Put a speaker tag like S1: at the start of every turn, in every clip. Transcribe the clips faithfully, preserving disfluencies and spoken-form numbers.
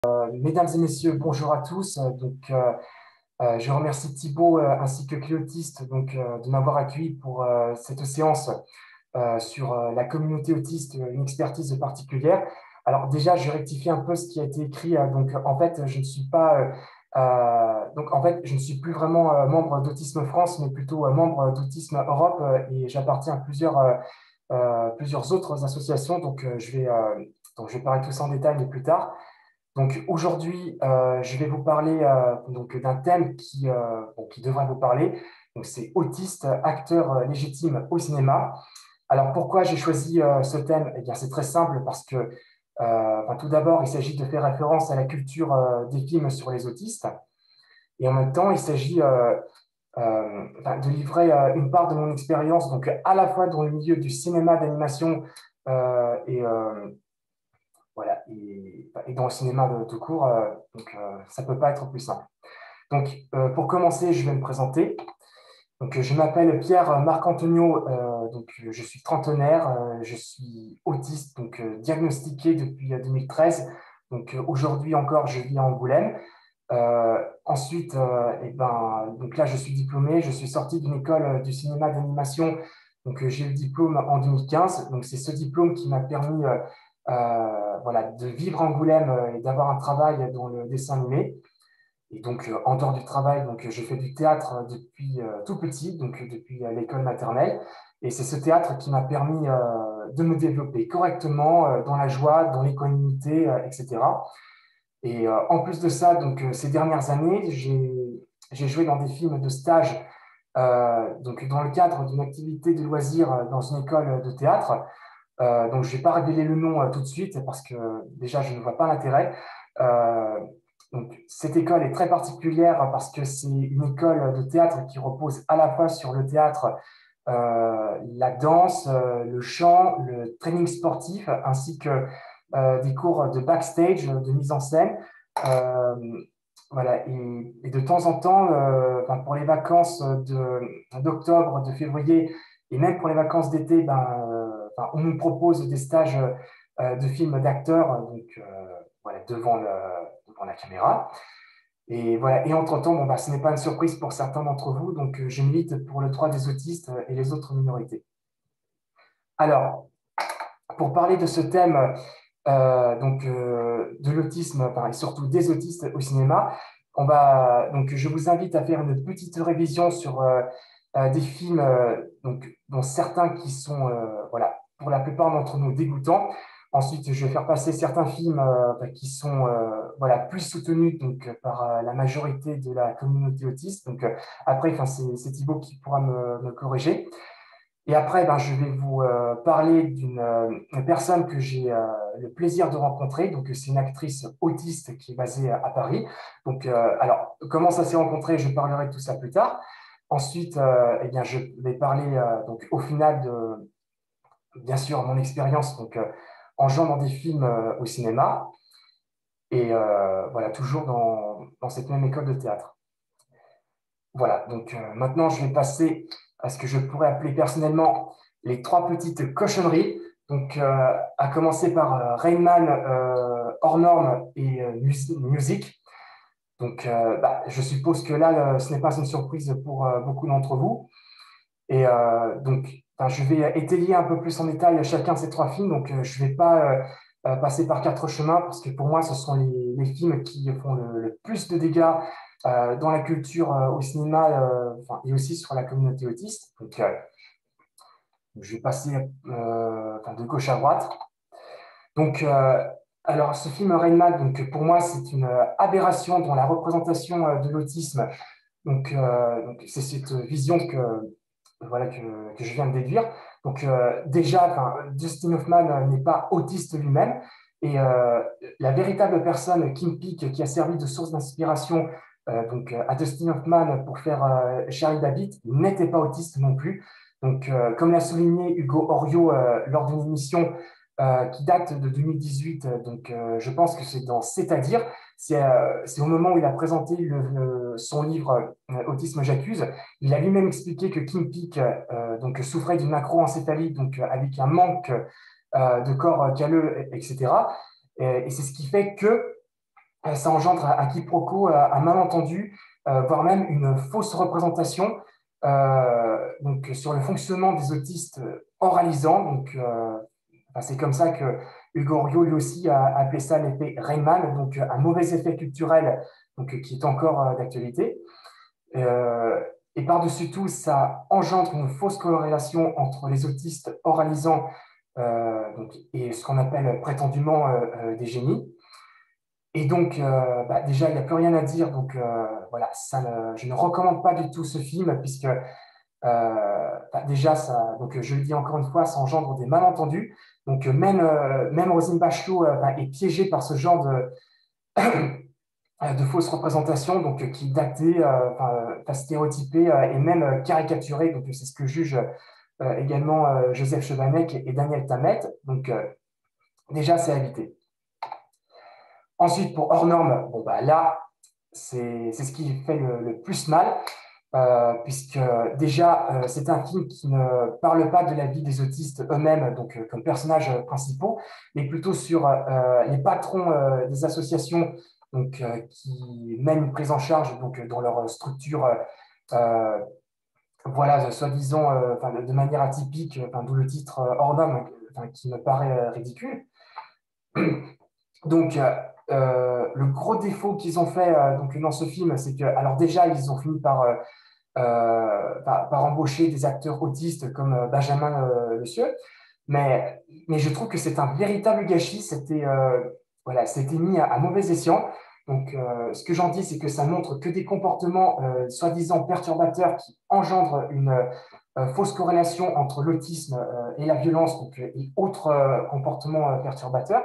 S1: Mesdames et messieurs, bonjour à tous. Donc, euh, euh, je remercie Thibaut euh, ainsi que Cléotiste donc, euh, de m'avoir accueilli pour euh, cette séance euh, sur euh, la communauté autiste, une expertise particulière. Alors déjà, je rectifie un peu ce qui a été écrit. Euh, donc, en fait, je ne suis pas, euh, euh, donc en fait, je ne suis plus vraiment euh, membre d'Autisme France, mais plutôt euh, membre d'Autisme Europe, euh, et j'appartiens à plusieurs, euh, euh, plusieurs autres associations. Donc, euh, je vais, euh, donc, je vais parler de tout ça en détail, mais plus tard. Donc aujourd'hui, euh, je vais vous parler euh, donc d'un thème qui, euh, bon, qui devrait vous parler. Donc c'est autiste, acteur euh, légitime au cinéma. Alors pourquoi j'ai choisi euh, ce thème? Eh bien c'est très simple parce que euh, enfin, tout d'abord, il s'agit de faire référence à la culture euh, des films sur les autistes. Et en même temps, il s'agit euh, euh, enfin, de livrer euh, une part de mon expérience, donc à la fois dans le milieu du cinéma d'animation euh, et, euh, voilà, et, et dans le cinéma de tout court, euh, donc euh, ça ne peut pas être plus simple. Donc, euh, pour commencer, je vais me présenter. Donc, je m'appelle Pierre Marc-Antonio, euh, donc je suis trentenaire, euh, je suis autiste, donc euh, diagnostiqué depuis deux mille treize. Donc euh, aujourd'hui encore, je vis à Angoulême. Euh, ensuite, euh, eh ben, donc là, je suis diplômé, je suis sorti d'une école euh, du cinéma d'animation. Donc, euh, j'ai eu le diplôme en deux mille quinze. Donc, c'est ce diplôme qui m'a permis euh, euh, voilà, de vivre à Angoulême euh, et d'avoir un travail dans le dessin animé. Et donc, euh, en dehors du travail, donc, je fais du théâtre depuis euh, tout petit, donc euh, depuis euh, l'école maternelle. Et c'est ce théâtre qui m'a permis euh, de me développer correctement euh, dans la joie, dans l'équanimité, euh, et cetera. Et euh, en plus de ça, donc, euh, ces dernières années, j'ai j'ai joué dans des films de stage, euh, donc dans le cadre d'une activité de loisirs euh, dans une école de théâtre. Euh, donc, je ne vais pas révéler le nom euh, tout de suite parce que déjà, je ne vois pas l'intérêt. Euh, donc, cette école est très particulière parce que c'est une école de théâtre qui repose à la fois sur le théâtre, euh, la danse, euh, le chant, le training sportif, ainsi que euh, des cours de backstage, de mise en scène. Euh, voilà, et, et, de temps en temps, euh, ben, pour les vacances d'octobre, de, de février, et même pour les vacances d'été, ben, euh, ben, on nous propose des stages euh, de films d'acteurs, donc euh, voilà, devant, le, devant la caméra. Et voilà. Et entre-temps, bon, bah, ce n'est pas une surprise pour certains d'entre vous, donc euh, je milite pour le droit des autistes et les autres minorités. Alors, pour parler de ce thème euh, donc, euh, de l'autisme, enfin, et surtout des autistes au cinéma, on va, donc, je vous invite à faire une petite révision sur euh, euh, des films, euh, donc, dont certains qui sont, euh, voilà, pour la plupart d'entre nous, dégoûtants. Ensuite, je vais faire passer certains films euh, qui sont euh, voilà, plus soutenus donc, par euh, la majorité de la communauté autiste. Donc, euh, après, c'est Thibaut qui pourra me, me corriger. Et après, ben, je vais vous euh, parler d'une euh, personne que j'ai euh, le plaisir de rencontrer. Donc, c'est une actrice autiste qui est basée à, à Paris. Donc, euh, alors, comment ça s'est rencontré? Je parlerai de tout ça plus tard. Ensuite, euh, eh bien, je vais parler euh, donc, au final de, bien sûr, mon expérience donc, euh, en jouant dans des films euh, au cinéma. Et euh, voilà, toujours dans, dans cette même école de théâtre. Voilà, donc euh, maintenant, je vais passer à ce que je pourrais appeler personnellement les trois petites cochonneries. Donc, euh, à commencer par euh, Rain Man, euh, hors norme et euh, musique. Donc, euh, bah, je suppose que là, euh, ce n'est pas une surprise pour euh, beaucoup d'entre vous. Et euh, donc, enfin, je vais étayer un peu plus en détail chacun de ces trois films. Donc, euh, je ne vais pas euh, euh, passer par quatre chemins parce que pour moi, ce sont les, les films qui font le, le plus de dégâts euh, dans la culture, euh, au cinéma euh, enfin, et aussi sur la communauté autiste. Donc, euh, je vais passer euh, enfin, de gauche à droite. Donc, euh, alors, ce film Rain Man, donc, pour moi, c'est une aberration dans la représentation euh, de l'autisme. Donc, euh, donc c'est cette vision que, voilà, que, que je viens de déduire. Donc, euh, déjà, Dustin Hoffman euh, n'est pas autiste lui-même. Et euh, la véritable personne, Kim Peek, qui a servi de source d'inspiration euh, donc, à Dustin Hoffman pour faire euh, Charlie Babbitt, n'était pas autiste non plus. Donc, euh, comme l'a souligné Hugo Orio euh, lors d'une émission euh, qui date de deux mille dix-huit, donc euh, je pense que c'est dans C'est-à-dire, c'est euh, au moment où il a présenté le, le, son livre euh, Autisme j'accuse. Il a lui-même expliqué que Kim Peek euh, donc, souffrait d'une macroencéphalie, donc euh, avec un manque euh, de corps calleux, et cetera. Et, et c'est ce qui fait que ça engendre un quiproquo, un malentendu, euh, voire même une fausse représentation euh, donc, sur le fonctionnement des autistes oralisants. Donc, euh, enfin, c'est comme ça que Hugo Orio, lui aussi, a appelé ça l'effet Rayman, donc un mauvais effet culturel donc, qui est encore euh, d'actualité. Euh, et par-dessus tout, ça engendre une fausse corrélation entre les autistes oralisants euh, donc, et ce qu'on appelle prétendument euh, euh, des génies. Et donc, euh, bah, déjà, il n'y a plus rien à dire. Donc, euh, voilà, ça ne- je ne recommande pas du tout ce film, puisque euh, bah, déjà, ça, donc, je le dis encore une fois, ça engendre des malentendus. Donc, euh, même, euh, même Roselyne Bachelot euh, bah, est piégée par ce genre de, de fausses représentations, donc, euh, qui est datée, euh, enfin, stéréotypée euh, et même euh, caricaturée. Donc, c'est ce que jugent euh, également euh, Joseph Chevanec et Daniel Tammet. Donc, euh, déjà, c'est à éviter. Ensuite, pour hors norme, bon, bah, là, c'est ce qui fait le, le plus mal, euh, puisque déjà, euh, c'est un film qui ne parle pas de la vie des autistes eux-mêmes, donc euh, comme personnages principaux, mais plutôt sur euh, les patrons euh, des associations donc, euh, qui mènent une prise en charge donc, dans leur structure, euh, voilà, soi-disant euh, de, de manière atypique, d'où le titre euh, hors norme, qui me paraît euh, ridicule. Donc, euh, le gros défaut qu'ils ont fait euh, donc, dans ce film, c'est que, alors déjà, ils ont fini par, euh, euh, par, par, embaucher des acteurs autistes comme euh, Benjamin euh, Le Sieur, mais, mais je trouve que c'est un véritable gâchis. C'était euh, voilà, c'était mis à, à mauvais escient. Donc, euh, ce que j'en dis, c'est que ça montre que des comportements euh, soi-disant perturbateurs qui engendrent une euh, fausse corrélation entre l'autisme euh, et la violence donc, et autres euh, comportements euh, perturbateurs.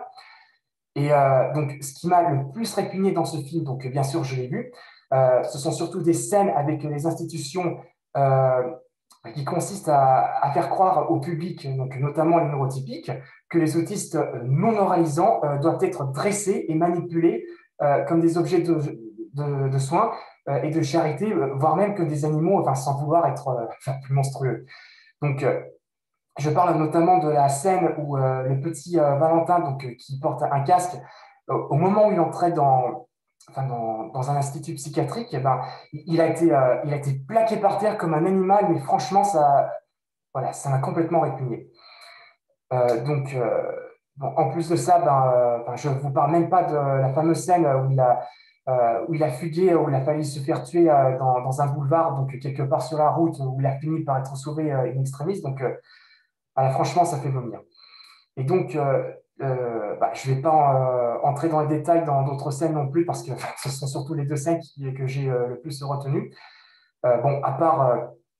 S1: Et euh, donc, ce qui m'a le plus répugné dans ce film, donc bien sûr, je l'ai vu, euh, ce sont surtout des scènes avec les institutions euh, qui consistent à, à, faire croire au public, donc notamment les neurotypiques, que les autistes non oralisants euh, doivent être dressés et manipulés euh, comme des objets de, de, de soins euh, et de charité, voire même que des animaux, enfin, sans vouloir être euh, plus monstrueux. Donc, euh, je parle notamment de la scène où euh, le petit euh, Valentin, donc, euh, qui porte un casque, euh, au moment où il entrait dans, enfin, dans, dans un institut psychiatrique, eh ben, il, a été, euh, il a été plaqué par terre comme un animal, mais franchement, ça voilà, ça m'a complètement répugné. Euh, donc, euh, bon, en plus de ça, ben, euh, je ne vous parle même pas de la fameuse scène où il a, euh, où il a fugué, où il a failli se faire tuer euh, dans, dans, un boulevard, donc quelque part sur la route, où il a fini par être sauvé euh, in extremis. Donc, euh, voilà, franchement, ça fait vomir. Et donc, euh, euh, bah, je ne vais pas euh, entrer dans les détails dans d'autres scènes non plus, parce que ce sont surtout les deux scènes qui, que j'ai euh, le plus retenues. Euh, bon, à part euh,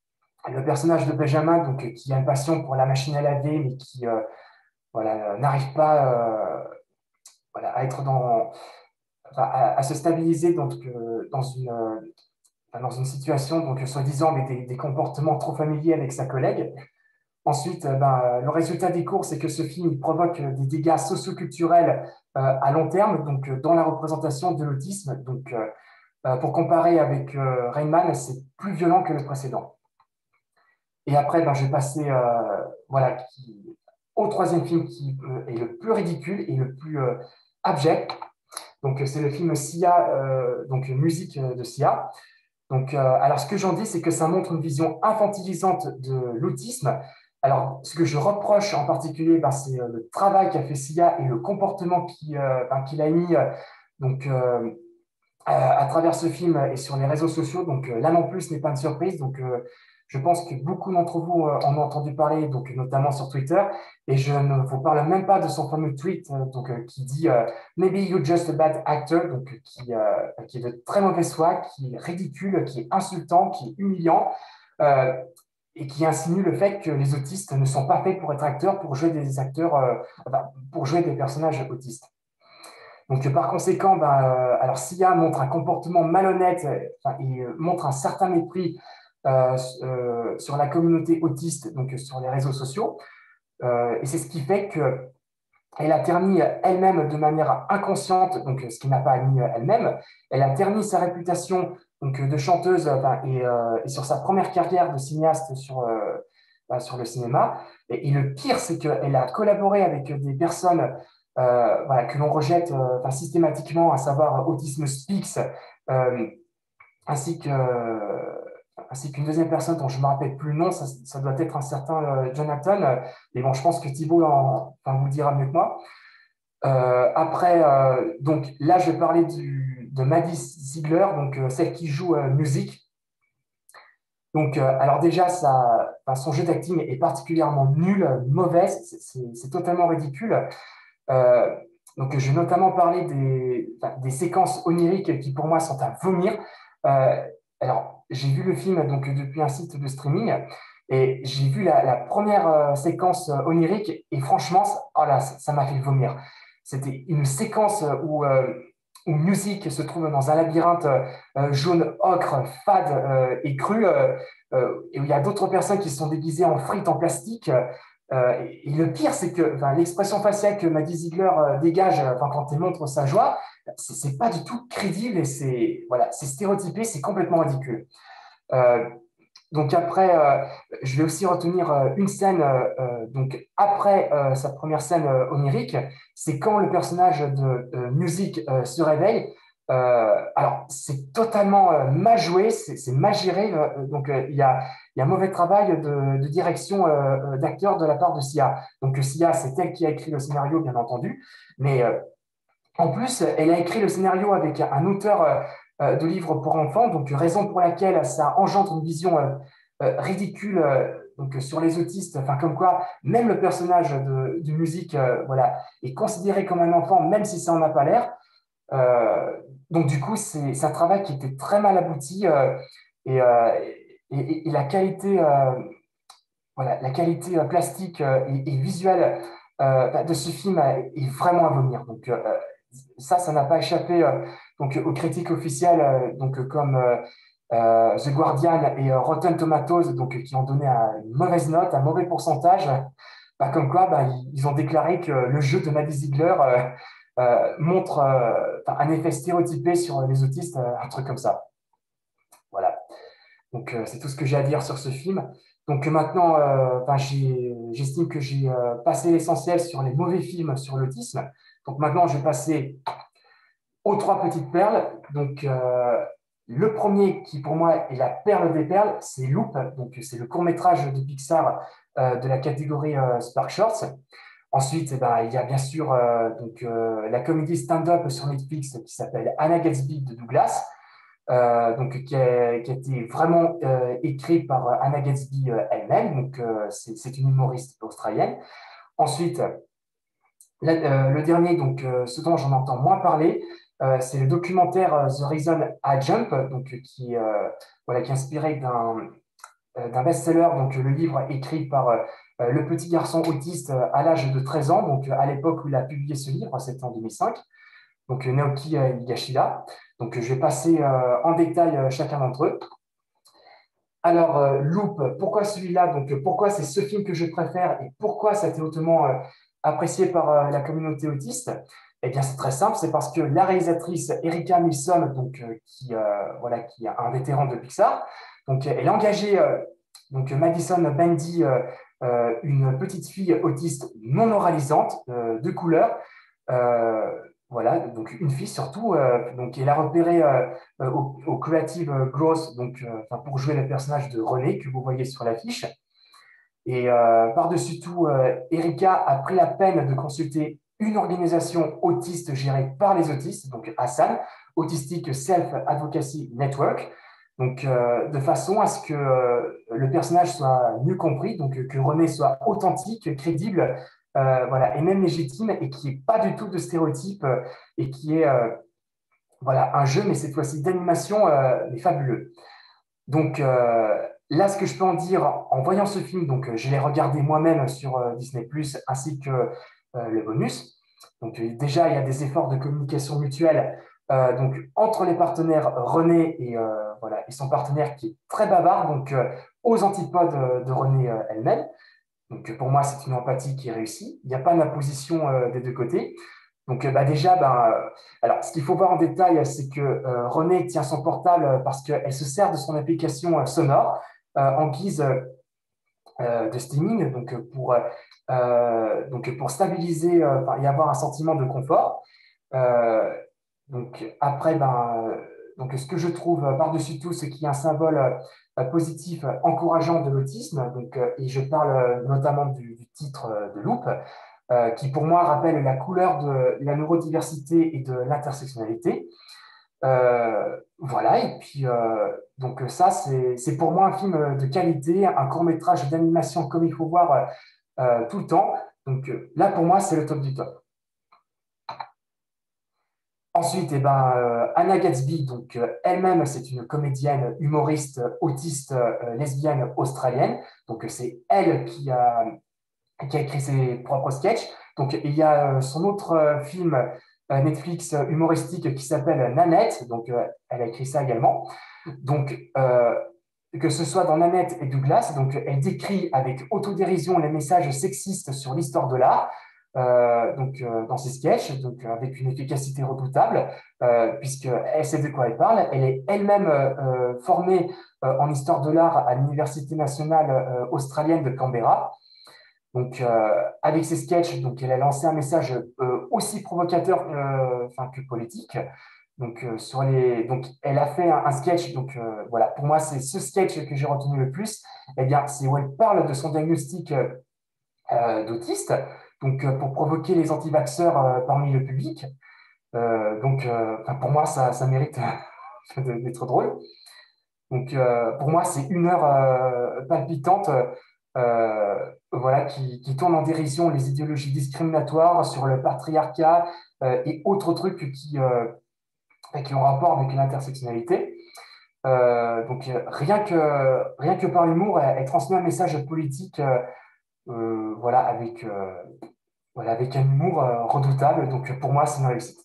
S1: le personnage de Benjamin, donc, euh, qui a une passion pour la machine à laver, mais qui euh, voilà, n'arrive pas euh, voilà, à être dans, enfin, à, à, se stabiliser donc, euh, dans, une, euh, dans une situation, donc, soi-disant, avec des, des comportements trop familiers avec sa collègue. Ensuite, ben, le résultat des cours, c'est que ce film provoque des dégâts socioculturels euh, à long terme, donc dans la représentation de l'autisme. Donc, euh, pour comparer avec euh, Rayman, c'est plus violent que le précédent. Et après, ben, je vais passer euh, voilà, qui, au troisième film qui euh, est le plus ridicule et le plus euh, abject. Donc, c'est le film Sia, euh, donc musique de Sia. Donc, euh, alors, ce que j'en dis, c'est que ça montre une vision infantilisante de l'autisme. Alors, ce que je reproche en particulier, ben, c'est euh, le travail qu'a fait Sia et le comportement qu'il euh, ben, qu'il a mis euh, donc, euh, à, à, travers ce film et sur les réseaux sociaux. Donc, euh, là non plus, ce n'est pas une surprise. Donc, euh, je pense que beaucoup d'entre vous euh, en ont entendu parler, donc, notamment sur Twitter. Et je ne vous parle même pas de son fameux tweet euh, donc, euh, qui dit euh, Maybe you're just a bad actor, donc, qui, euh, qui est de très mauvaise foi, qui est ridicule, qui est insultant, qui est humiliant. Euh, et qui insinue le fait que les autistes ne sont pas faits pour être acteurs, pour jouer des acteurs, euh, enfin, pour jouer des personnages autistes. Donc, par conséquent, ben, euh, alors Sia montre un comportement malhonnête enfin, et euh, montre un certain mépris euh, euh, sur la communauté autiste, donc sur les réseaux sociaux. Euh, et c'est ce qui fait qu'elle a terni elle-même de manière inconsciente, donc ce qui n'a pas admis elle-même, elle a terni sa réputation donc, de chanteuse enfin, et, euh, et sur sa première carrière de cinéaste sur, euh, bah, sur le cinéma. Et, et le pire, c'est qu'elle a collaboré avec des personnes euh, voilà, que l'on rejette euh, enfin, systématiquement, à savoir Autism Speaks, euh, ainsi que, ainsi qu'une deuxième personne dont je ne me rappelle plus le nom, ça, ça doit être un certain euh, Jonathan, et bon, je pense que Thibaut en, enfin, vous le dira mieux que moi. Euh, après, euh, donc là, je vais parler du, de Maddie Ziegler, donc euh, celle qui joue euh, musique. Donc, euh, alors déjà, ça, enfin, son jeu d'acting est particulièrement nul, mauvaise, c'est totalement ridicule. Euh, donc, je vais notamment parler des, enfin, des séquences oniriques qui, pour moi, sont à vomir. Euh, alors, j'ai vu le film donc, depuis un site de streaming et j'ai vu la, la première euh, séquence euh, onirique et franchement, ça, oh là, ça m'a fait vomir. C'était une séquence où, euh, où Music se trouve dans un labyrinthe euh, jaune ocre, fade euh, et cru, euh, euh, et où il y a d'autres personnes qui sont déguisées en frites en plastique. Euh, et, et le pire, c'est que enfin, l'expression faciale que Maddie Ziegler euh, dégage euh, enfin, quand elle montre sa joie, c'est pas du tout crédible et c'est voilà, c'est stéréotypé, c'est complètement ridicule. Euh, donc après, euh, je vais aussi retenir euh, une scène, euh, euh, donc après euh, sa première scène euh, onirique, c'est quand le personnage de euh, Music euh, se réveille. Euh, alors, c'est totalement euh, mal joué, c'est mal géré, euh, donc euh, il y a, il y a un mauvais travail de, de direction euh, d'acteur de la part de Sia. Donc Sia, c'est elle qui a écrit le scénario, bien entendu, mais euh, en plus, elle a écrit le scénario avec un auteur euh, euh, de livres pour enfants, donc raison pour laquelle ça engendre une vision euh, euh, ridicule euh, donc, sur les autistes, enfin comme quoi même le personnage de, de musique euh, voilà, est considéré comme un enfant, même si ça n'en a pas l'air. Euh, donc du coup, c'est un travail qui était très mal abouti euh, et, euh, et, et, la qualité, euh, voilà, la qualité euh, plastique euh, et, et visuelle euh, de ce film est vraiment à vomir. Donc euh, ça, ça n'a pas échappé euh, donc, aux critiques officielles, euh, donc, comme euh, euh, The Guardian et euh, Rotten Tomatoes, donc, qui ont donné un- une mauvaise note, un mauvais pourcentage. Bah, comme quoi, bah, ils, ils ont déclaré que le jeu de Maddie Ziegler euh, euh, montre euh, un effet stéréotypé sur les autistes, euh, un truc comme ça. Voilà. Donc, euh, c'est tout ce que j'ai à dire sur ce film. Donc, euh, maintenant, euh, enfin, j'estime que j'ai euh, passé l'essentiel sur les mauvais films sur l'autisme. Donc, maintenant, je vais passer aux trois petites perles. Donc, euh, le premier qui, pour moi, est la perle des perles, c'est Loop. Donc, c'est le court-métrage de Pixar euh, de la catégorie euh, Spark Shorts. Ensuite, eh ben, il y a bien sûr euh, donc, euh, la comédie stand-up sur Netflix qui s'appelle Anna Gatsby de Douglas, euh, donc, qui a, qui a été vraiment euh, écrit par Anna Gatsby euh, elle-même. Donc, euh, c'est une humoriste australienne. Ensuite, la, euh, le dernier, donc, euh, ce dont j'en entends moins parler, euh, c'est le documentaire euh, The Reason I Jump, donc, qui, euh, voilà, qui est inspiré d'un euh, d'un best-seller, donc le livre écrit par euh, le petit garçon autiste euh, à l'âge de treize ans, donc à l'époque où il a publié ce livre, c'était en deux mille cinq, donc Naoki euh, Higashida. Donc je vais passer euh, en détail euh, chacun d'entre eux. Alors, euh, Loop, pourquoi celui-là? Donc, pourquoi c'est ce film que je préfère et pourquoi ça a été hautement euh, apprécié par euh, la communauté autiste? Eh bien, c'est très simple, c'est parce que la réalisatrice Erika Milsom, donc, euh, qui, euh, voilà, qui est un vétéran de Pixar, donc, elle a engagé euh, donc, Madison Bendy, euh, euh, une petite fille autiste non oralisante, euh, de couleur. Euh, voilà, donc une fille surtout, euh, donc elle a repéré euh, euh, au, au Creative Growth, donc euh, enfin, pour jouer le personnage de René que vous voyez sur l'affiche. Et euh, par-dessus tout, euh, Erika a pris la peine de consulter une organisation autiste gérée par les autistes, donc Hassan, Autistic Self Advocacy Network, donc euh, de façon à ce que euh, le personnage soit mieux compris, donc que René soit authentique, crédible, euh, voilà, et même légitime, et qui n'est pas du tout de stéréotype, euh, et qui est euh, voilà, un jeu, mais cette fois-ci d'animation, euh, mais fabuleux. Donc euh, là, ce que je peux en dire en voyant ce film, donc euh, je l'ai regardé moi-même sur euh, Disney plus, ainsi que euh, le bonus. Donc euh, déjà, il y a des efforts de communication mutuelle euh, donc, entre les partenaires René et, euh, voilà, et son partenaire qui est très bavard, donc euh, aux antipodes euh, de René euh, elle-même. Donc pour moi, c'est une empathie qui est réussie. Il n'y a pas d'imposition euh, des deux côtés. Donc, euh, bah, déjà, bah, euh, alors, ce qu'il faut voir en détail, c'est que euh, Renée tient son portable parce qu'elle se sert de son application euh, sonore euh, en guise, euh, euh, de steaming, donc pour, euh, donc pour stabiliser euh, et avoir un sentiment de confort. Euh, donc après, ben, euh, donc ce que je trouve euh, par-dessus tout, c'est qu'il y a un symbole euh, positif, euh, encourageant de l'autisme. Donc, euh, et je parle euh, notamment du, du titre euh, de Loop, euh, qui pour moi rappelle la couleur de la neurodiversité et de l'intersectionnalité. Euh, voilà, et puis euh, donc ça, c'est c'est pour moi un film de qualité, un court-métrage d'animation comme il faut voir euh, tout le temps. Donc euh, là, pour moi, c'est le top du top. Ensuite, eh ben, euh, Anna Gatsby, donc euh, elle-même, c'est une comédienne, humoriste, autiste, euh, lesbienne australienne. Donc euh, c'est elle qui a, qui a écrit ses propres sketchs. Donc il y a euh, son autre euh, film euh, Netflix euh, humoristique qui s'appelle Nanette. Donc euh, elle a écrit ça également. Donc euh, que ce soit dans Nanette et Douglas, donc elle décrit avec autodérision les messages sexistes sur l'histoire de l'art, euh, donc euh, dans ses sketchs, donc euh, avec une efficacité redoutable, euh, puisqu'elle sait de quoi elle parle. Elle est elle-même euh, formée euh, en histoire de l'art à l'Université nationale euh, australienne de Canberra. Donc, euh, avec ses sketchs, donc, elle a lancé un message euh, aussi provocateur euh, enfin, que politique. Donc, euh, sur les... donc, elle a fait un, un sketch. Donc, euh, voilà, pour moi, c'est ce sketch que j'ai retenu le plus. Eh bien, c'est où elle parle de son diagnostic euh, d'autiste, donc euh, pour provoquer les anti-vaxxeurs euh, parmi le public. Euh, donc, euh, enfin, pour moi, ça, ça mérite d'être drôle. Donc, euh, pour moi, c'est une heure euh, palpitante euh, voilà, qui, qui tourne en dérision les idéologies discriminatoires sur le patriarcat euh, et autres trucs qui, euh, qui ont rapport avec l'intersectionnalité. Euh, donc, euh, rien que, rien que par l'humour, elle, elle transmet un message politique euh, euh, voilà, avec, euh, voilà, avec un humour euh, redoutable. Donc, pour moi, c'est une réussite.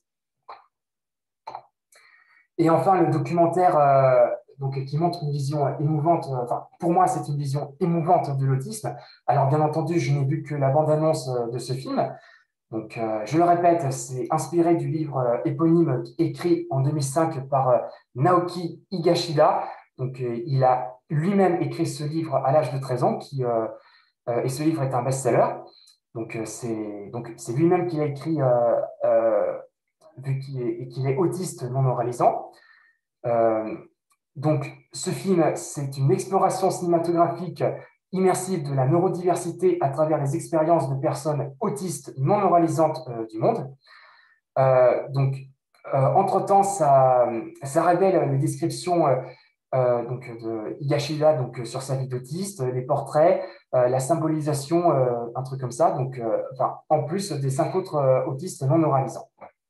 S1: Et enfin, le documentaire euh, donc, qui montre une vision émouvante, euh, enfin, pour moi, c'est une vision émouvante de l'autisme. Alors, bien entendu, je n'ai vu que la bande-annonce euh, de ce film. Donc, euh, je le répète, c'est inspiré du livre euh, éponyme écrit en deux mille cinq par euh, Naoki Higashida. Donc, euh, il a lui-même écrit ce livre à l'âge de treize ans, qui, euh, euh, et ce livre est un best-seller. Donc, euh, c'est donc, c'est lui-même qui l'a écrit, euh, euh, vu qu'il est, qu'il est autiste non oralisant. Euh, donc, ce film, c'est une exploration cinématographique immersive de la neurodiversité à travers les expériences de personnes autistes non oralisantes euh, du monde. Euh, donc, euh, entre-temps, ça, ça révèle les descriptions euh, euh, donc, de Higashida donc, sur sa vie d'autiste, les portraits, euh, la symbolisation, euh, un truc comme ça. Donc, euh, enfin, en plus des cinq autres euh, autistes non oralisants.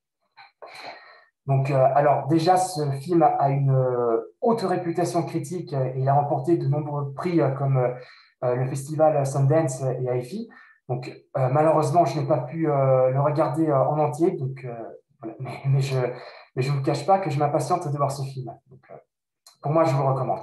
S1: Donc, euh, alors déjà, ce film a une euh, haute réputation critique et il a remporté de nombreux prix euh, comme euh, le festival Sundance et A F I. Donc, euh, malheureusement, je n'ai pas pu euh, le regarder euh, en entier. Donc, euh, voilà. mais, mais, je mais je ne vous cache pas que je m'impatiente de voir ce film. Donc, euh, pour moi, je vous le recommande.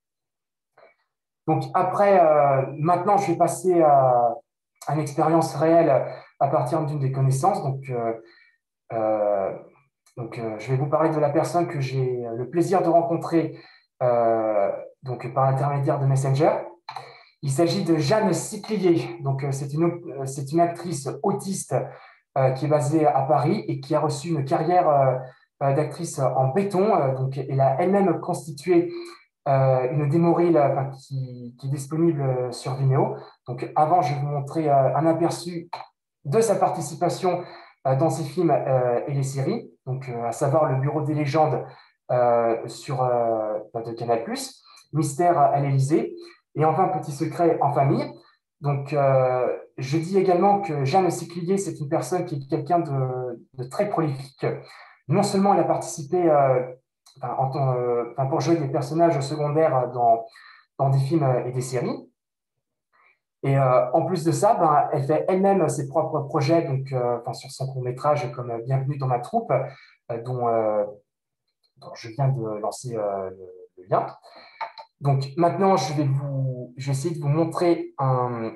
S1: Donc, après, euh, maintenant, je vais passer à, à une expérience réelle à partir d'une des connaissances. Donc, euh, euh, Donc, euh, je vais vous parler de la personne que j'ai le plaisir de rencontrer euh, donc, par l'intermédiaire de Messenger. Il s'agit de Jeanne Siclier. Donc, euh, c'est une, euh, c'est une actrice autiste euh, qui est basée à Paris et qui a reçu une carrière euh, euh, d'actrice en béton. Euh, donc, elle a elle-même constitué euh, une démo reel euh, qui, qui est disponible sur Vimeo. Donc, avant, je vais vous montrer euh, un aperçu de sa participation euh, dans ces films euh, et les séries, donc euh, à savoir Le Bureau des légendes euh, sur euh, de Canal+, Mystère à l'Élysée, et enfin Petit secret en famille. Donc, euh, je dis également que Jeanne Siclier, c'est une personne qui est quelqu'un de, de très prolifique. Non seulement elle a participé euh, enfin, en, euh, enfin, pour jouer des personnages secondaires dans, dans des films et des séries, et euh, en plus de ça, ben, elle fait elle-même ses propres projets donc, euh, enfin, sur son court-métrage comme euh, Bienvenue dans ma troupe, euh, dont, euh, dont je viens de lancer euh, le, le lien. Donc maintenant, je vais, vous, je vais essayer de vous montrer un,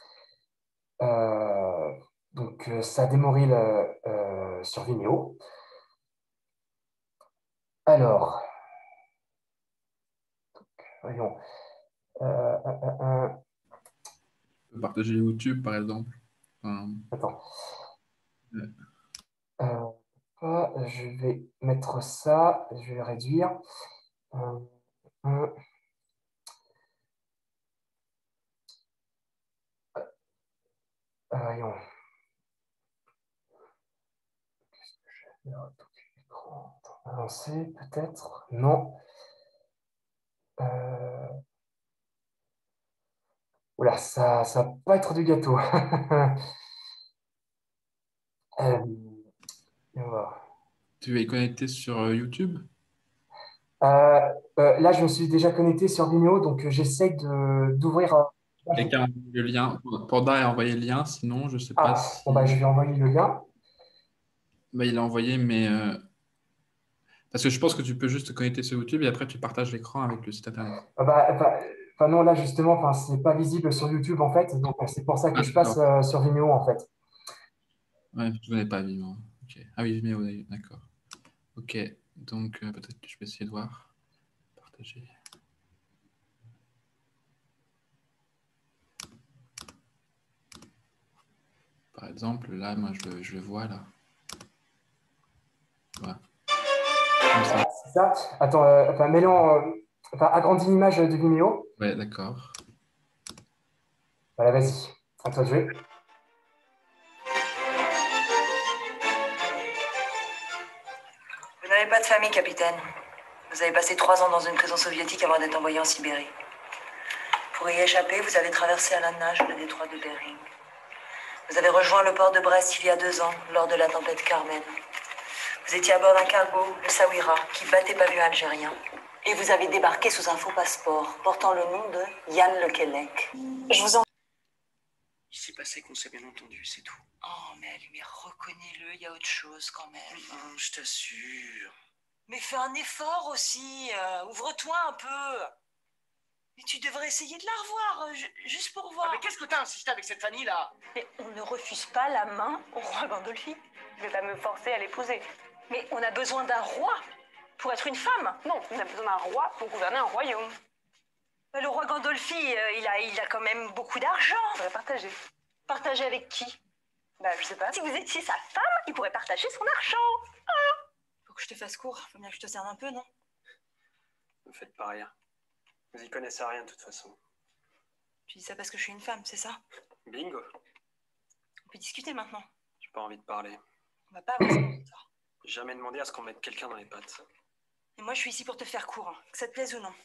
S1: euh, donc, euh, sa démo reel euh, euh, sur Vimeo. Alors, voyons. Euh, euh, euh,
S2: peux partager YouTube, par exemple. Enfin,
S1: Attends.
S2: ouais.
S1: Euh, ah, je vais mettre ça, je vais le réduire. Euh, euh, euh, voyons. Avancer, peut-être. Non. Euh, Oula, ça ça va pas être du gâteau. Euh, on va-
S2: Tu es connecté sur euh, YouTube?
S1: Euh, euh, là, je me suis déjà connecté sur Vimeo, donc euh, j'essaie de d'ouvrir. euh,
S2: Quelqu'un a envoyé le lien. Panda a envoyé le lien, sinon, je ne sais pas
S1: Ah, bon, bah, je
S2: si.
S1: vais envoyer le lien.
S2: Bah, il a envoyé, mais. euh, Parce que je pense que tu peux juste te connecter sur YouTube et après tu partages l'écran avec le site internet.
S1: Ah bah, bah, enfin, non, là, justement, enfin, c'est pas visible sur YouTube, en fait, donc euh, c'est pour ça que
S2: Ah,
S1: je passe
S2: d'accord.
S1: euh, sur Vimeo, en fait.
S2: Ouais, je ne connais pas Vimeo. Ok. Ah oui, Vimeo, oui, d'accord. Ok. Donc, euh, peut-être que je vais essayer de voir. Partager. Par exemple, là, moi, je le, je le vois, là. Voilà. Comme ça.
S1: C'est ça. Attends, euh, enfin, mets-le en, euh, enfin, agrandis l'image de Vimeo.
S2: Ouais, d'accord.
S1: Voilà, vas-y. À toi de jouer.
S3: Vous n'avez pas de famille, capitaine. Vous avez passé trois ans dans une prison soviétique avant d'être envoyé en Sibérie. Pour y échapper, vous avez traversé à la nage le détroit de Bering. Vous avez rejoint le port de Brest il y a deux ans, lors de la tempête Carmen. Vous étiez à bord d'un cargo, le Sawira, qui battait pavillon algérien. Et vous avez débarqué sous un faux passeport, portant le nom de Yann Lequelec. Je vous en...
S4: Il s'est passé qu'on s'est bien entendu, c'est tout.
S3: Oh, mais Lumière, reconnais-le, il y a autre chose quand même.
S4: Non, je t'assure.
S3: Mais fais un effort aussi, euh, ouvre-toi un peu. Mais tu devrais essayer de la revoir, euh, ju- juste pour voir.
S4: Ah, mais qu'est-ce que t'as insisté avec cette Fanny là?
S3: Mais on ne refuse pas la main au roi Gandolfi. Je vais pas me forcer à l'épouser. Mais on a besoin d'un roi pour être une femme. Non, on a besoin d'un roi pour gouverner un royaume. Mais le roi Gandolfi, euh, il, a, il a quand même beaucoup d'argent. On devrait partager. Partager avec qui? Bah, je sais pas. Si vous étiez sa femme, il pourrait partager son argent. Ah. Faut que je te fasse court. Faut bien que je te cerne un peu, non?
S4: Ne faites pas rien. Vous y connaissez rien de toute façon.
S3: Tu dis ça parce que je suis une femme, c'est ça?
S4: Bingo.
S3: On peut discuter maintenant.
S4: J'ai pas envie de parler.
S3: On va pas avancer comme ça.
S4: Jamais demandé à ce qu'on mette quelqu'un dans les pattes.
S3: Et moi, je suis ici pour te faire court, hein, que ça te plaise ou non.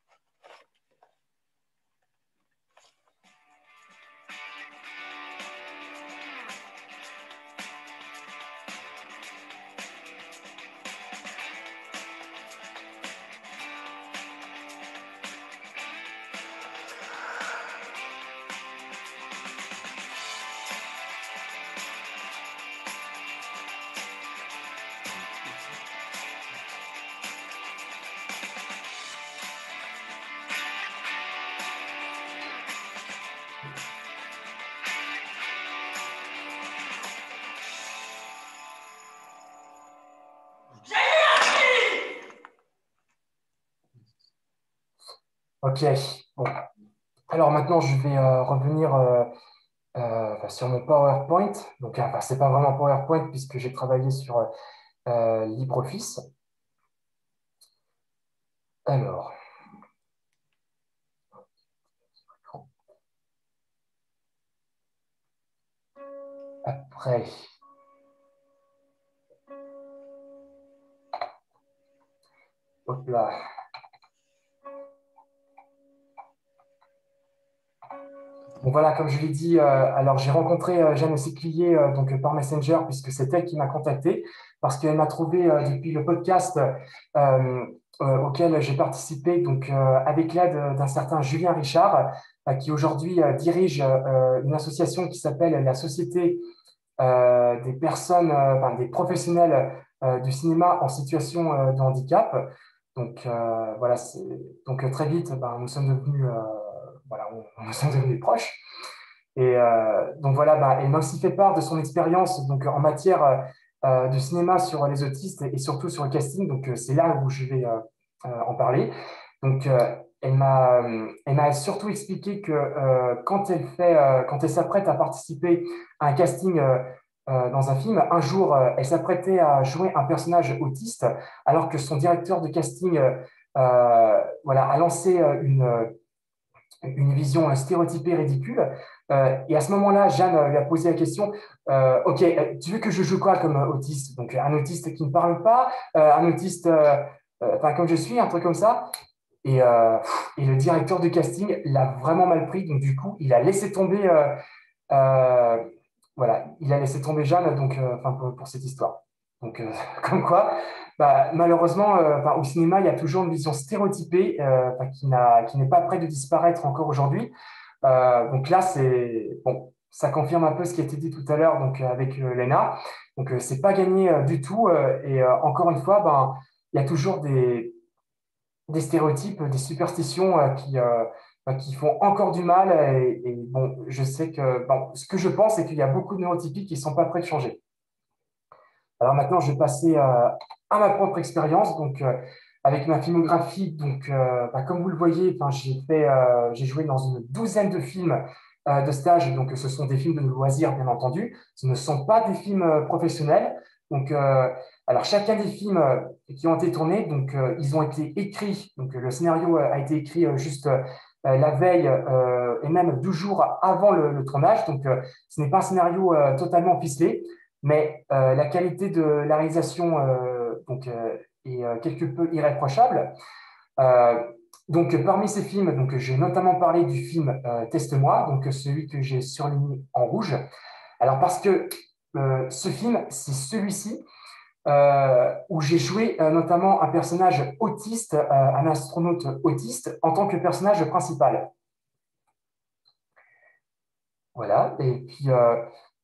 S1: Ok. Bon. Alors maintenant, je vais euh, revenir euh, euh, enfin, sur mon PowerPoint. Donc, enfin, c'est pas vraiment PowerPoint puisque j'ai travaillé sur euh, LibreOffice. Alors, après, hop là. Donc voilà, comme je l'ai dit, euh, alors j'ai rencontré euh, Jeanne Séclier euh, donc par Messenger puisque c'est elle qui m'a contacté parce qu'elle m'a trouvé euh, depuis le podcast euh, euh, auquel j'ai participé donc euh, avec l'aide d'un certain Julien Richard euh, qui aujourd'hui euh, dirige euh, une association qui s'appelle la Société euh, des personnes, euh, enfin, des professionnels euh, du cinéma en situation euh, de handicap. Donc euh, voilà, c'est donc euh, très vite, ben, nous sommes devenus, euh, voilà, on, nous sommes devenus proches. Et euh, donc voilà, ben, elle m'a aussi fait part de son expérience donc en matière euh, de cinéma sur les autistes et surtout sur le casting. Donc euh, c'est là où je vais euh, euh, en parler. Donc euh, elle m'a elle m'a surtout expliqué que euh, quand elle fait, euh, quand elle s'apprête à participer à un casting euh, euh, dans un film, un jour, euh, elle s'apprêtait à jouer un personnage autiste, alors que son directeur de casting euh, euh, voilà, a lancé euh, une, une vision euh, stéréotypée ridicule. Euh, et à ce moment-là, Jeanne euh, lui a posé la question, euh, OK, euh, tu veux que je joue quoi comme euh, autiste? Donc, un autiste qui ne parle pas, euh, un autiste, euh, euh, enfin, comme je suis, un truc comme ça. Et, euh, et le directeur de casting l'a vraiment mal pris. Donc, du coup, il a laissé tomber, euh, euh, voilà, il a laissé tomber Jeanne donc, euh, enfin, pour, pour cette histoire. Donc, euh, comme quoi, bah, malheureusement, euh, enfin, au cinéma, il y a toujours une vision stéréotypée euh, enfin, qui n'a, qui n'est pas près de disparaître encore aujourd'hui. Euh, donc là, c'est bon, ça confirme un peu ce qui a été dit tout à l'heure donc, avec euh, Léna. Donc, euh, c'est pas gagné euh, du tout. euh, et euh, encore une fois, ben, il y a toujours des, des stéréotypes, des superstitions euh, qui, euh, bah, qui font encore du mal. Et, et bon, je sais que bon, ce que je pense, c'est qu'il y a beaucoup de neurotypiques qui ne sont pas prêts de changer. Alors maintenant, je vais passer euh, à ma propre expérience. Donc, euh, avec ma filmographie, donc, euh, bah, comme vous le voyez, j'ai fait, euh, j'ai joué dans une douzaine de films euh, de stage. Donc, ce sont des films de loisirs, bien entendu. Ce ne sont pas des films euh, professionnels. Donc, euh, alors chacun des films euh, qui ont été tournés, donc, euh, ils ont été écrits. Donc, le scénario a été écrit euh, juste euh, la veille euh, et même douze jours avant le, le tournage. Donc, euh, ce n'est pas un scénario euh, totalement ficelé. Mais euh, la qualité de la réalisation euh, donc, euh, est euh, quelque peu irréprochable. Euh, donc, parmi ces films, donc, j'ai notamment parlé du film euh, Teste-moi, donc celui que j'ai surligné en rouge. Alors, parce que euh, ce film, c'est celui-ci euh, où j'ai joué euh, notamment un personnage autiste, euh, un astronaute autiste, en tant que personnage principal. Voilà, et puis... Euh,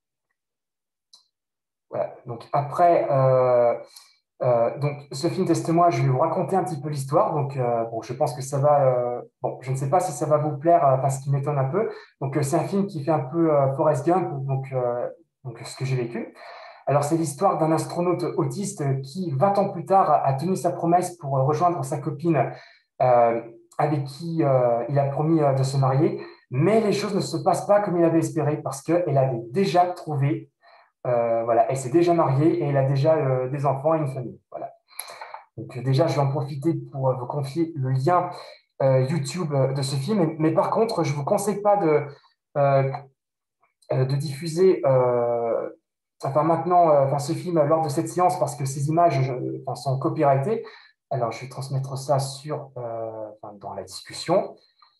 S1: Voilà. Donc après, euh, euh, donc ce film Teste-moi, je vais vous raconter un petit peu l'histoire. Donc euh, bon, je pense que ça va. Euh, bon, je ne sais pas si ça va vous plaire, euh, parce qu'il m'étonne un peu. Donc euh, c'est un film qui fait un peu euh, Forrest Gump, donc euh, donc ce que j'ai vécu. Alors c'est l'histoire d'un astronaute autiste qui, vingt ans plus tard, a tenu sa promesse pour rejoindre sa copine euh, avec qui euh, il a promis euh, de se marier. Mais les choses ne se passent pas comme il avait espéré parce qu'elle avait déjà trouvé euh, voilà, elle s'est déjà mariée et elle a déjà euh, des enfants et une famille. Voilà. Donc euh, déjà, je vais en profiter pour euh, vous confier le lien euh, YouTube euh, de ce film. Mais, mais, par contre, je ne vous conseille pas de, euh, de diffuser euh, enfin, maintenant euh, enfin, ce film lors de cette séance parce que ces images je, enfin, sont copyrightées. Alors, je vais transmettre ça sur, euh, enfin, dans la discussion.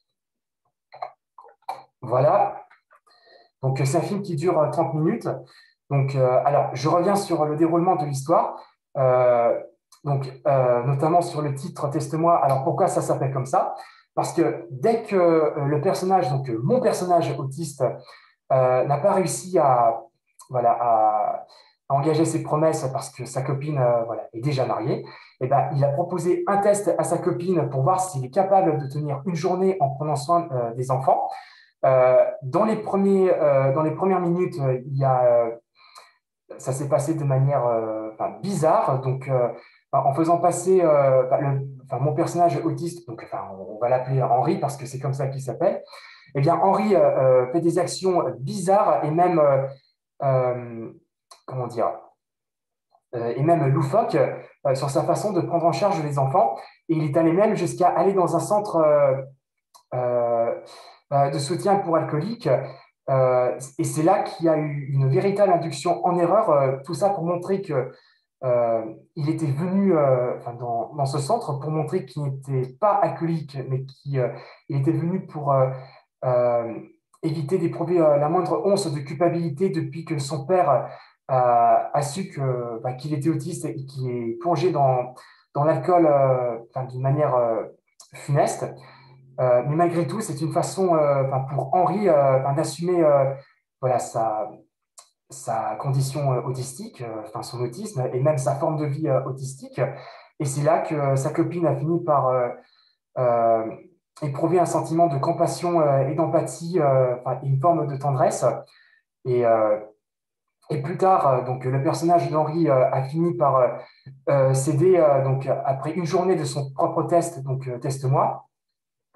S1: Voilà. Donc, c'est un film qui dure trente minutes. Donc, euh, alors, je reviens sur le déroulement de l'histoire, euh, donc euh, notamment sur le titre Teste-moi. Alors, pourquoi ça s'appelle comme ça? Parce que dès que euh, le personnage, donc euh, mon personnage autiste, euh, n'a pas réussi à, voilà, à, à engager ses promesses parce que sa copine euh, voilà, est déjà mariée, eh ben, il a proposé un test à sa copine pour voir s'il est capable de tenir une journée en prenant soin euh, des enfants. Euh, dans, les premiers, euh, dans les premières minutes, il y a euh, ça s'est passé de manière euh, enfin, bizarre. Donc, euh, en faisant passer euh, le, enfin, mon personnage autiste, donc, enfin, on va l'appeler Henri parce que c'est comme ça qu'il s'appelle, eh bien, Henri euh, fait des actions bizarres et même, euh, euh, comment dire, euh, et même loufoques euh, sur sa façon de prendre en charge les enfants. Et il est allé même jusqu'à aller dans un centre euh, euh, de soutien pour alcooliques. Euh, et c'est là qu'il y a eu une véritable induction en erreur, euh, tout ça pour montrer que euh, il était venu euh, enfin, dans, dans ce centre pour montrer qu'il n'était pas alcoolique, mais qu'il euh, était venu pour euh, euh, éviter d'éprouver euh, la moindre once de culpabilité depuis que son père euh, a su que, bah, qu'il était autiste et qu'il est plongé dans, dans l'alcool euh, enfin, d'une manière euh, funeste. Euh, mais malgré tout, c'est une façon euh, pour Henri euh, d'assumer euh, voilà, sa, sa condition euh, autistique, euh, enfin son autisme et même sa forme de vie euh, autistique. Et c'est là que euh, sa copine a fini par euh, euh, éprouver un sentiment de compassion euh, et d'empathie, euh, une forme de tendresse. Et, euh, et plus tard, donc, le personnage d'Henri euh, a fini par euh, céder euh, donc, après une journée de son propre test, donc euh, Teste-moi.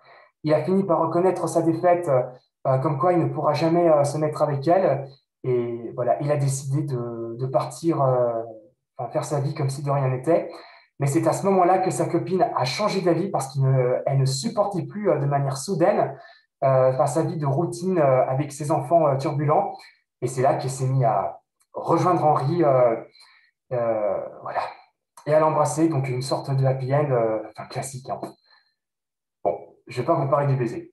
S1: il a fini par reconnaître sa défaite, euh, comme quoi il ne pourra jamais euh, se mettre avec elle. Et voilà, il a décidé de, de partir, euh, enfin, faire sa vie comme si de rien n'était. Mais c'est à ce moment-là que sa copine a changé d'avis parce qu'elle ne, elle ne supportait plus euh, de manière soudaine euh, enfin, sa vie de routine euh, avec ses enfants euh, turbulents. Et c'est là qu'elle s'est mise à rejoindre Henri, euh, euh, voilà, et à l'embrasser, donc une sorte de happy end, euh, enfin classique, hein. Bon, je ne vais pas vous parler du baiser.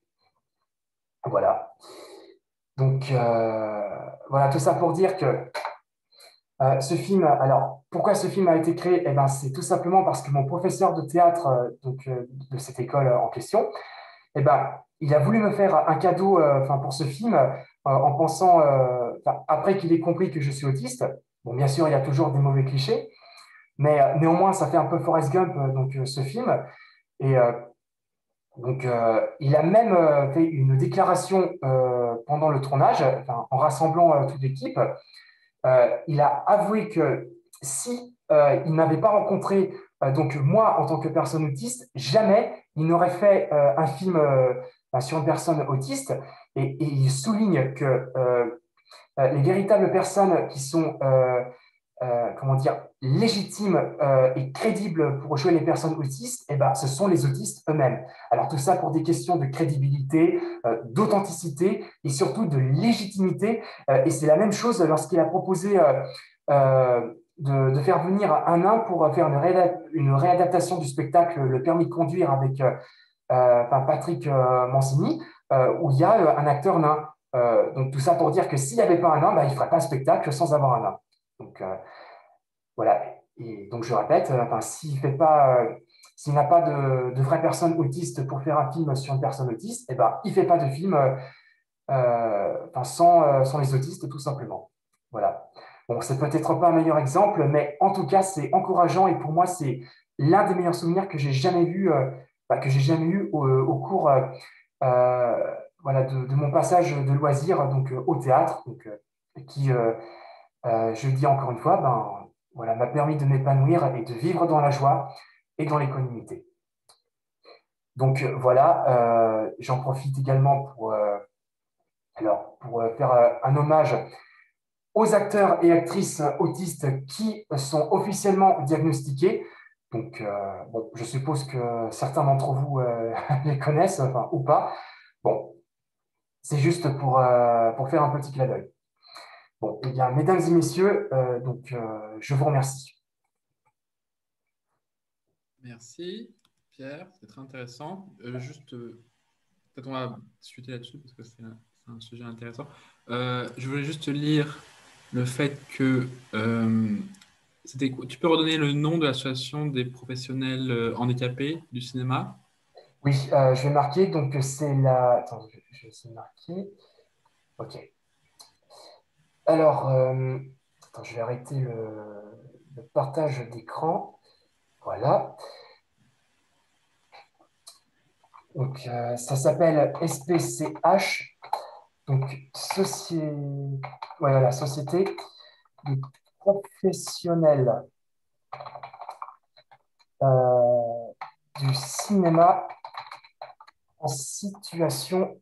S1: Voilà. Donc, euh, voilà, tout ça pour dire que euh, ce film, alors, pourquoi ce film a été créé? Eh ben, c'est tout simplement parce que mon professeur de théâtre euh, donc, euh, de cette école euh, en question, eh ben, il a voulu me faire un cadeau euh, enfin, pour ce film euh, en pensant, euh, enfin, après qu'il ait compris que je suis autiste. Bon, bien sûr, il y a toujours des mauvais clichés, mais euh, néanmoins, ça fait un peu Forrest Gump, euh, donc, euh, ce film. Et euh, donc, euh, il a même euh, fait une déclaration euh, pendant le tournage, enfin, en rassemblant euh, toute l'équipe. Euh, il a avoué que si euh, il n'avait pas rencontré euh, donc moi en tant que personne autiste, jamais il n'aurait fait euh, un film euh, sur une personne autiste. Et, et il souligne que euh, les véritables personnes qui sont euh, euh, comment dire, légitime euh, et crédible pour jouer les personnes autistes, eh ben, ce sont les autistes eux-mêmes. Alors tout ça pour des questions de crédibilité, euh, d'authenticité et surtout de légitimité. Euh, et c'est la même chose lorsqu'il a proposé euh, euh, de, de faire venir un nain pour faire une, réada- une réadaptation du spectacle Le permis de conduire avec euh, euh, enfin, Patrick euh, Mancini, euh, où il y a euh, un acteur nain. Euh, donc tout ça pour dire que s'il n'y avait pas un nain, bah, il ne ferait pas un spectacle sans avoir un nain. Donc, euh, voilà. Et donc, je répète, euh, enfin, s'il fait pas, euh, s'il n'a pas de, de vraies personnes autistes pour faire un film sur une personne autiste, eh ben, il ne fait pas de film euh, euh, enfin, sans, euh, sans les autistes, tout simplement. Voilà. Bon, c'est peut-être pas un meilleur exemple, mais en tout cas, c'est encourageant et pour moi, c'est l'un des meilleurs souvenirs que j'ai jamais vu, euh, bah, que j'ai jamais eu au, au cours euh, euh, voilà, de, de mon passage de loisir donc, euh, au théâtre, donc, euh, qui, euh, euh, je le dis encore une fois, ben, voilà, m'a permis de m'épanouir et de vivre dans la joie et dans l'équanimité. Donc euh, voilà, euh, j'en profite également pour, euh, alors, pour euh, faire euh, un hommage aux acteurs et actrices autistes qui sont officiellement diagnostiqués. Donc, euh, bon, je suppose que certains d'entre vous euh, les connaissent, enfin, ou pas. Bon, c'est juste pour, euh, pour faire un petit clin d'œil. Bon, eh bien, mesdames et messieurs, euh, donc, euh, je vous remercie.
S2: Merci, Pierre, c'est très intéressant. Euh, juste, euh, peut-être on va discuter là-dessus parce que c'est un, c'est un sujet intéressant. Euh, je voulais juste lire le fait que euh, c'était, tu peux redonner le nom de l'association des professionnels euh, handicapés du cinéma?
S1: Oui, euh, je vais marquer, donc c'est la... Attends, je, je vais essayer de marquer. OK. Alors, euh, attends, je vais arrêter le, le partage d'écran. Voilà. Donc, euh, ça s'appelle S P C H, donc soci... ouais, voilà, Société de professionnels euh, du cinéma en situation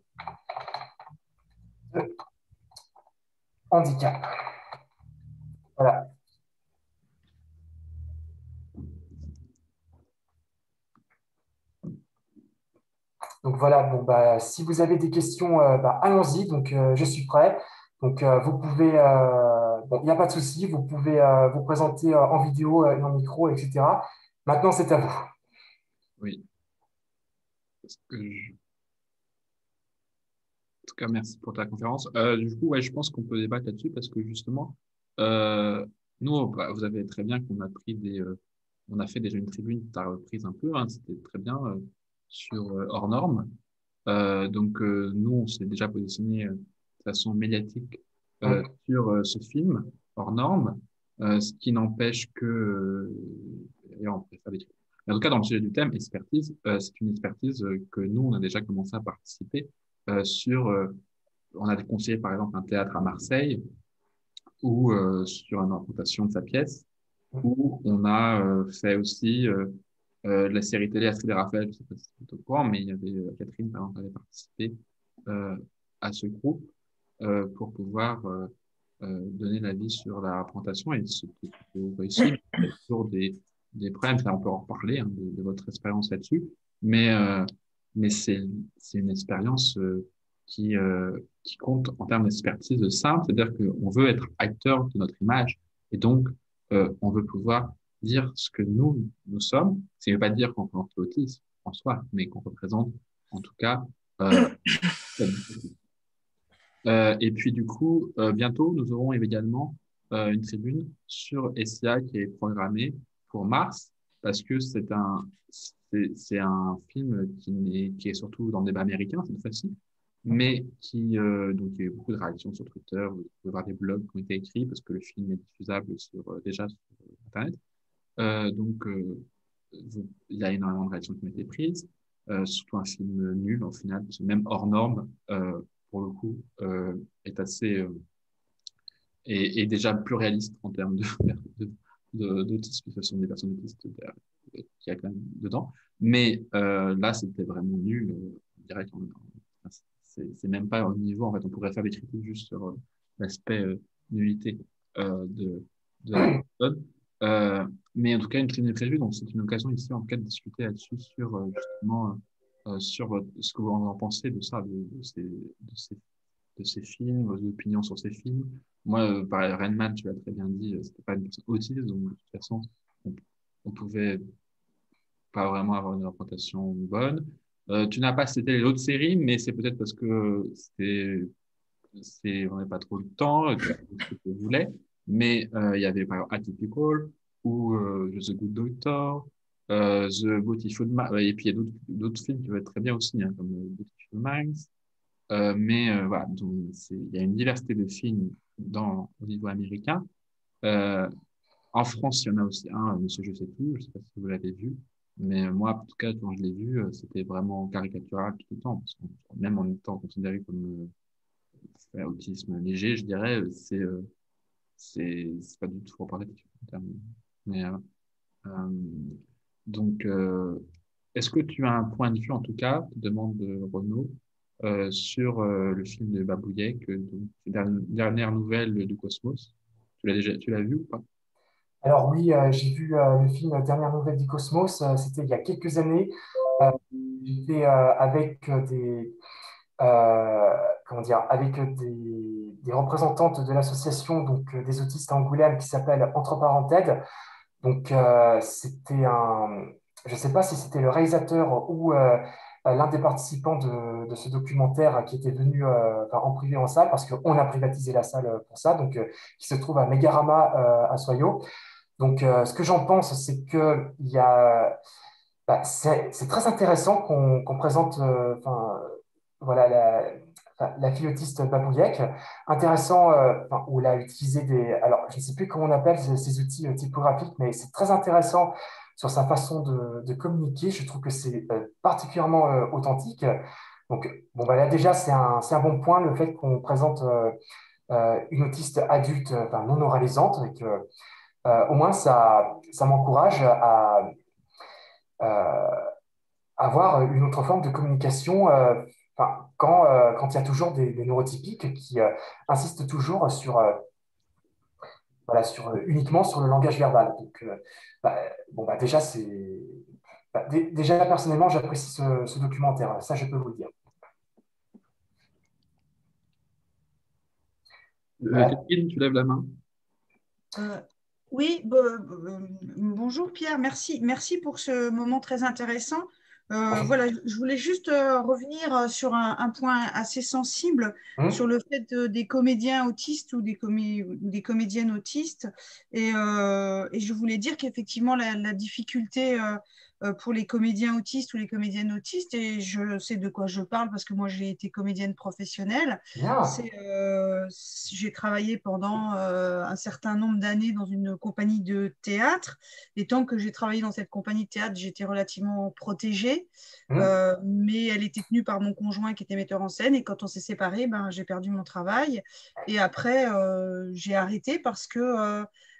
S1: de handicap. Voilà. Donc voilà, bon, bah, si vous avez des questions, euh, bah, allons-y. Donc, euh, je suis prêt. Donc, euh, vous pouvez, euh, bon, il n'y a pas de souci, vous pouvez euh, vous présenter euh, en vidéo euh, et en micro, et cetera. Maintenant, c'est à vous.
S2: Oui. Parce que je- En tout cas, merci pour ta conférence. Euh, du coup, ouais, je pense qu'on peut débattre là-dessus parce que justement, euh, nous, bah, vous avez très bien qu'on a pris des, euh, on a fait déjà une tribune, tu as reprise un peu, hein, c'était très bien euh, sur euh, hors normes. Euh, donc, euh, nous, on s'est déjà positionné euh, de façon médiatique euh,
S1: Mm.
S2: sur euh, ce film hors normes, euh, ce qui n'empêche que, euh, d'ailleurs, on préfère des... Mais en tout cas, dans le sujet du thème, expertise, euh, c'est une expertise euh, que nous, on a déjà commencé à participer euh, sur, euh, on a conseillé par exemple un théâtre à Marseille ou euh, sur une interprétation de sa pièce, où on a euh, fait aussi euh, Euh, la série télé Astrid et Raphaël, je ne sais pas si c'est au courant, mais il y avait euh, Catherine, par exemple, avait participé euh, à ce groupe euh, pour pouvoir euh, euh, donner l'avis sur la représentation et c'était plutôt réussi. Il y a toujours des, des problèmes, ça on peut en reparler hein, de, de votre expérience là-dessus, mais, euh, mais c'est, c'est une expérience euh, qui, euh, qui compte en termes d'expertise simple, c'est-à-dire qu'on veut être acteur de notre image et donc euh, on veut pouvoir dire ce que nous, nous sommes. Ça ne veut pas dire qu'on représente l'autisme en soi, mais qu'on représente en tout cas euh, euh, et puis du coup, euh, bientôt, nous aurons également euh, une tribune sur S I A qui est programmée pour mars, parce que c'est un, c'est, c'est un film qui, n'est, qui est surtout dans le débat américain cette fois-ci, mais qui, euh, donc il y a eu beaucoup de réactions sur Twitter, vous pouvez voir des blogs qui ont été écrits, parce que le film est diffusable sur, euh, déjà sur Internet. Euh, donc, euh, vous- il y a énormément de réactions qui ont été prises, euh, surtout un film nul au final, parce que même hors norme, euh, pour le coup, euh, est assez euh, est, est déjà plus réaliste en termes de de- de- d'autisme, parce que ce sont des personnes autistes euh, qui y a quand même dedans. Mais euh, là, c'était vraiment nul. euh, On dirait qu'on c'est c'est même pas au niveau. En fait, on pourrait faire des critiques juste sur euh, l'aspect euh, nullité euh, de de la méthode. Euh, mais en tout cas, une tribune est prévue, donc c'est une occasion ici en tout cas de discuter là-dessus sur euh, justement euh, sur euh, ce que vous en pensez de ça, de, de ces, de ces de ces films, vos opinions sur ces films. Moi, euh, pareil, Rain Man, tu l'as très bien dit, euh, c'était pas une personne autiste, donc de toute façon, on, on pouvait pas vraiment avoir une représentation bonne. Euh, tu n'as pas cité l'autre série, mais c'est peut-être parce que c'était, c'est, on n'avait pas trop de temps, tu as fait ce que tu voulais. Mais euh, il y avait par exemple Atypical ou euh, The Good Doctor, euh, The Beautiful Mind, et puis il y a d'autres d'autres films qui vont être très bien aussi, hein, comme euh, Beautiful Minds. Euh, mais euh, voilà, donc c'est, il y a une diversité de films dans, au niveau américain. Euh, en France, il y en a aussi un, euh, Monsieur Je sais tout, je ne sais pas si vous l'avez vu, mais euh, moi, en tout cas, quand je l'ai vu, euh, c'était vraiment caricatural tout le temps, parce que même en étant considéré comme euh, autisme léger, je dirais, euh, c'est euh, c'est c'est pas du tout représentatif en termes. Mais euh, euh, donc, euh, est-ce que tu as un point de vue, en tout cas, demande Renaud, euh, sur euh, le film de Babouillet, que, donc, la dernière nouvelle du Cosmos? Tu l'as déjà, tu l'as vu ou pas?
S1: Alors oui, euh, j'ai vu euh, le film Dernière nouvelle du Cosmos, euh, c'était il y a quelques années. Euh, J'étais euh, avec euh, des, euh, comment dire, avec euh, des, des représentantes de l'association donc euh, des autistes à Angoulême qui s'appelle Entre Parenthèses. Donc euh, c'était un, je ne sais pas si c'était le réalisateur ou euh, l'un des participants de, de ce documentaire qui était venu euh, enfin, en privé en salle parce qu'on a privatisé la salle pour ça, donc euh, qui se trouve à Megarama euh, à Soyo. Donc, euh, ce que j'en pense, c'est que il y a, bah, c'est c'est très intéressant qu'on qu'on présente, euh, enfin, voilà, la, enfin, la fille autiste Babouillec. Intéressant, euh, enfin, où elle a utilisé des, alors, je ne sais plus comment on appelle ces, ces outils euh, typographiques, mais c'est très intéressant sur sa façon de, de communiquer. Je trouve que c'est euh, particulièrement euh, authentique. Donc, bon, bah, là, déjà, c'est un, c'est un bon point, le fait qu'on présente euh, euh, une autiste adulte, euh, enfin, non oralisante, avec euh, au moins, ça, ça m'encourage à, euh, avoir une autre forme de communication euh, enfin, quand, euh, quand il y a toujours des, des neurotypiques qui euh, insistent toujours sur, euh, voilà, sur, euh, uniquement sur le langage verbal. Donc, euh, bah, bon, bah, déjà, c'est, bah, dé- déjà, personnellement, j'apprécie ce, ce documentaire. Ça, je peux vous le dire.
S2: Euh,
S1: Voilà.
S2: Catherine, tu lèves la main.
S5: Euh, oui, bo- bo- bonjour Pierre, merci, merci pour ce moment très intéressant. Euh,
S1: Bonjour.
S5: voilà, je voulais juste euh, revenir sur un, un point assez sensible sur
S1: Hum.
S5: le fait de- des comédiens autistes ou des, comé- des comédiennes autistes. Et, euh, et je voulais dire qu'effectivement, la, la difficulté euh, euh, pour les comédiens autistes ou les comédiennes autistes, et je sais de quoi je parle parce que moi j'ai été comédienne professionnelle,
S1: Bien.
S5: c'est euh, j'ai travaillé pendant euh, un certain nombre d'années dans une compagnie de théâtre. Et tant que j'ai travaillé dans cette compagnie de théâtre, j'étais relativement protégée.
S1: Hum.
S5: Euh, mais elle était tenue par mon conjoint qui était metteur en scène. Et quand on s'est séparés, ben, j'ai perdu mon travail. Et après, euh, j'ai arrêté parce que euh,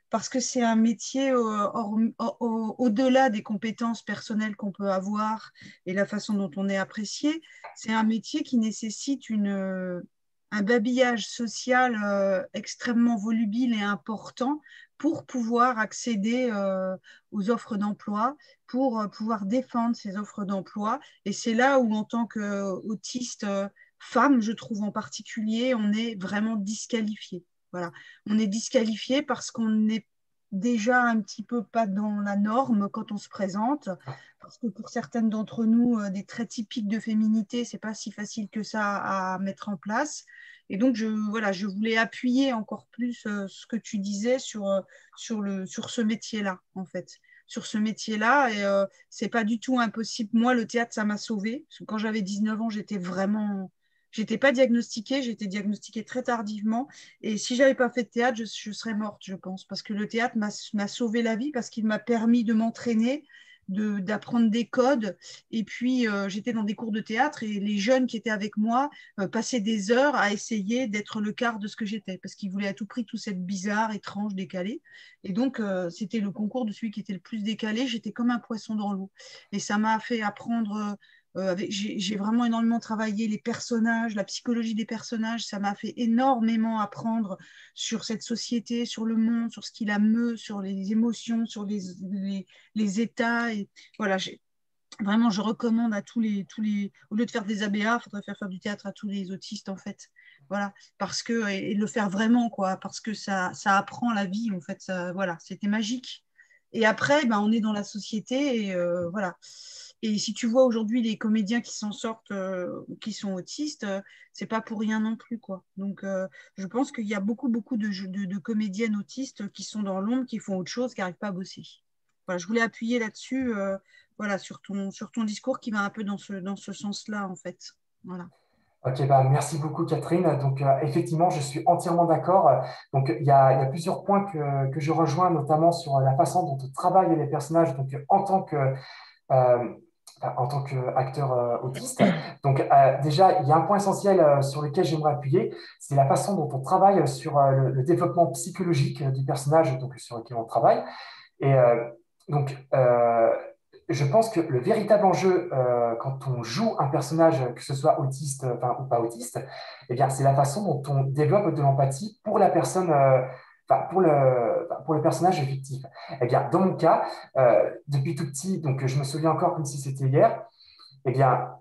S5: parce que c'est un métier euh, hors- au- au-delà des compétences personnelles qu'on peut avoir et la façon dont on est apprécié. C'est un métier qui nécessite une, euh, un babillage social euh, extrêmement volubile et important pour pouvoir accéder euh, aux offres d'emploi, pour euh, pouvoir défendre ces offres d'emploi. Et c'est là où, en tant qu'autiste euh, femme, je trouve en particulier, on est vraiment disqualifié. Voilà. On est disqualifié parce qu'on n'est déjà un petit peu pas dans la norme quand on se présente, parce que pour certaines d'entre nous, euh, des traits typiques de féminité, c'est pas si facile que ça à mettre en place. Et donc, je, voilà, je voulais appuyer encore plus euh, ce que tu disais sur, euh, sur, le, sur ce métier-là, en fait. Sur ce métier-là, et euh, c'est pas du tout impossible. Moi, le théâtre, ça m'a sauvée. Parce que quand j'avais dix-neuf ans, j'étais vraiment. J'étais pas diagnostiquée, j'ai été diagnostiquée très tardivement. Et si j'avais pas fait de théâtre, je, je serais morte, je pense. Parce que le théâtre m'a sauvé la vie, parce qu'il m'a permis de m'entraîner, de, d'apprendre des codes. Et puis, euh, j'étais dans des cours de théâtre et les jeunes qui étaient avec moi euh, passaient des heures à essayer d'être le quart de ce que j'étais, parce qu'ils voulaient à tout prix tout être bizarre, étrange, décalé. Et donc, euh, c'était le concours de celui qui était le plus décalé. J'étais comme un poisson dans l'eau. Et ça m'a fait apprendre. Euh, j'ai vraiment énormément travaillé les personnages, la psychologie des personnages. Ça m'a fait énormément apprendre sur cette société, sur le monde, sur ce qui la meut, sur les émotions, sur les, les, les états. Et voilà, vraiment, je recommande à tous les, tous les. Au lieu de faire des A B A, il faudrait faire faire du théâtre à tous les autistes, en fait. Voilà, parce que. Et, et le faire vraiment, quoi, parce que ça, ça apprend la vie, en fait. Ça, voilà, c'était magique. Et après, ben, on est dans la société, et euh, voilà. Et si tu vois aujourd'hui les comédiens qui s'en sortent, euh, qui sont autistes, euh, c'est pas pour rien non plus, quoi. Donc, euh, je pense qu'il y a beaucoup, beaucoup de, de, de comédiennes autistes qui sont dans l'ombre, qui font autre chose, qui n'arrivent pas à bosser. Voilà, je voulais appuyer là-dessus, euh, voilà, sur ton, sur ton discours qui va un peu dans ce, dans ce sens-là, en fait. Voilà.
S1: Ok, bah, merci beaucoup Catherine. Donc euh, effectivement, je suis entièrement d'accord. Donc il y a, il y a plusieurs points que, que je rejoins, notamment sur la façon dont on travaille les personnages donc, en tant que, euh, en tant qu'acteur euh, autiste. Donc euh, déjà, il y a un point essentiel euh, sur lequel j'aimerais appuyer, c'est la façon dont on travaille sur euh, le, le développement psychologique du personnage donc, sur lequel on travaille. Et euh, donc, euh, je pense que le véritable enjeu euh, quand on joue un personnage, que ce soit autiste enfin, ou pas autiste, eh bien, c'est la façon dont on développe de l'empathie pour la personne, euh, enfin, pour le, enfin, pour le personnage fictif. Eh bien, dans mon cas, euh, depuis tout petit, donc je me souviens encore comme si c'était hier, eh bien,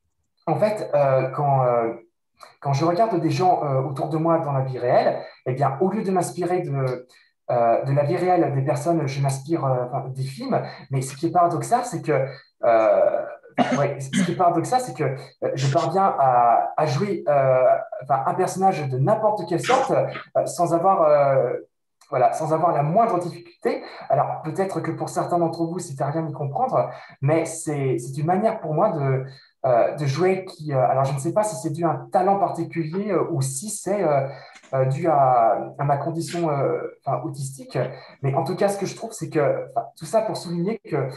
S1: en fait, euh, quand, euh, quand je regarde des gens euh, autour de moi dans la vie réelle, eh bien, au lieu de m'inspirer de, euh, de la vie réelle des personnes, je m'inspire euh, enfin, des films. Mais ce qui est paradoxal, c'est que, euh, ouais, ce qui est paradoxal, c'est que euh, je parviens à, à jouer euh, enfin, un personnage de n'importe quelle sorte euh, sans avoir, euh, voilà, sans avoir la moindre difficulté. Alors peut-être que pour certains d'entre vous, c'est à rien y comprendre, mais c'est c'est une manière pour moi de euh, de jouer qui, euh, alors je ne sais pas si c'est dû à un talent particulier euh, ou si c'est euh, euh, dû à, à ma condition euh, enfin, autistique, mais en tout cas, ce que je trouve, c'est que enfin, tout ça pour souligner que euh,